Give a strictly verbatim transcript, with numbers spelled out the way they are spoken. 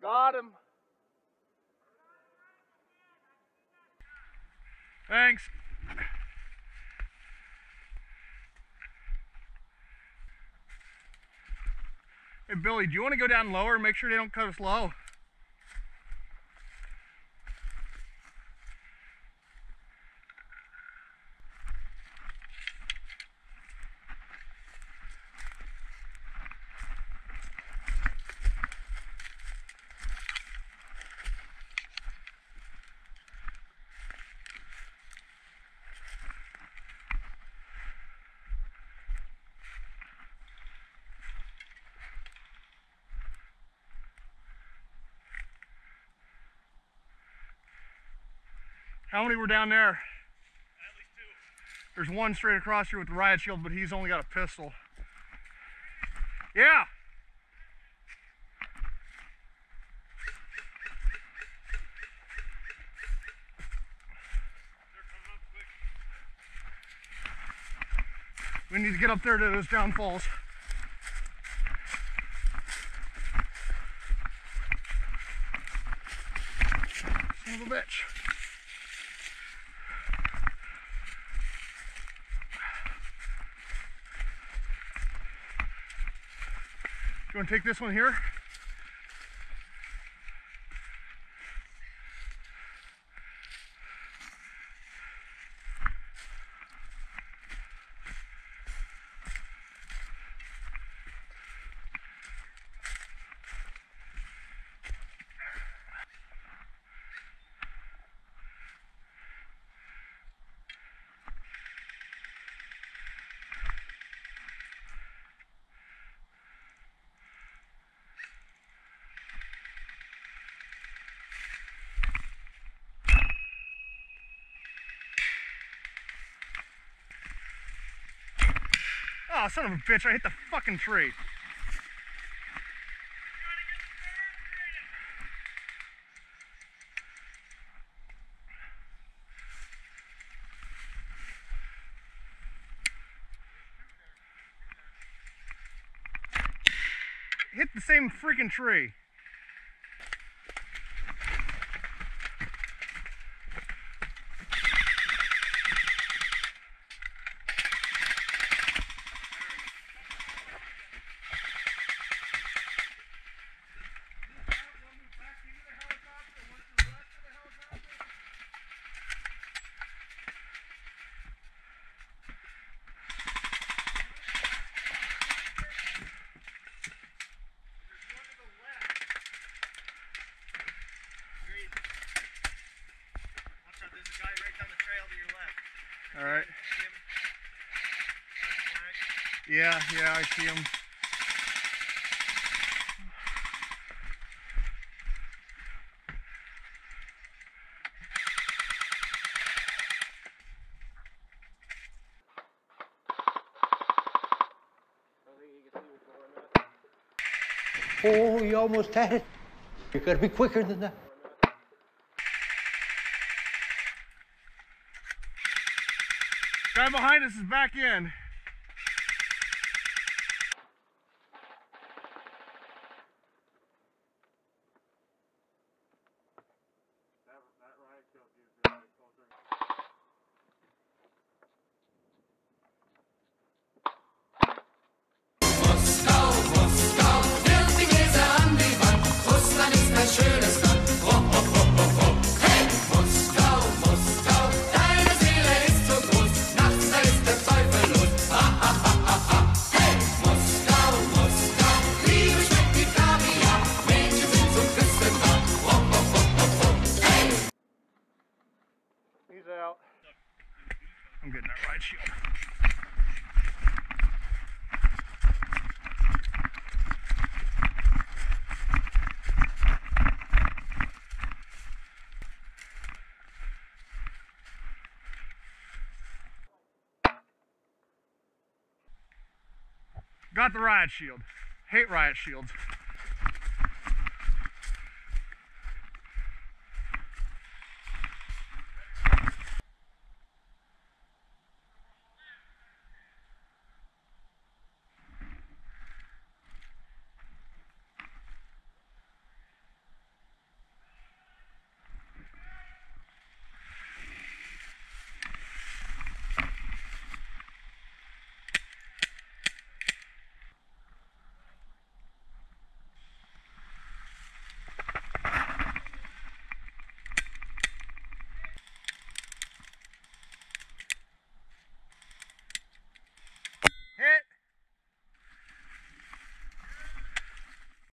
Got him. Thanks. Hey Billy, do you want to go down lower and make sure they don't cut us low? How many were down there? At least two. There's one straight across here with the riot shield, but he's only got a pistol. Yeah. We need to get up there to those downfalls. Son of a bitch. You want to take this one here? Oh, son of a bitch, I hit the fucking tree. Hit the same freaking tree. All right. Yeah, yeah, I see him. Oh, you almost had it. You gotta be quicker than that. Guy behind us is back in. He's out. I'm getting that riot shield. Got the riot shield. Hate riot shields.